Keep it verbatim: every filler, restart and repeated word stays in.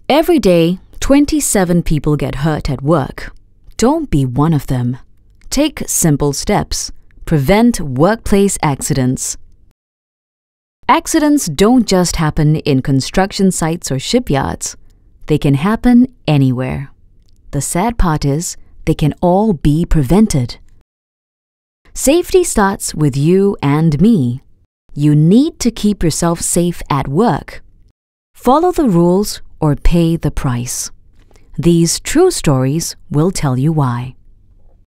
Every day, twenty-seven people get hurt at work. Don't be one of them. Take simple steps. Prevent workplace accidents. Accidents don't just happen in construction sites or shipyards. They can happen anywhere. The sad part is, they can all be prevented. Safety starts with you and me. You need to keep yourself safe at work. Follow the rules or pay the price. These true stories will tell you why.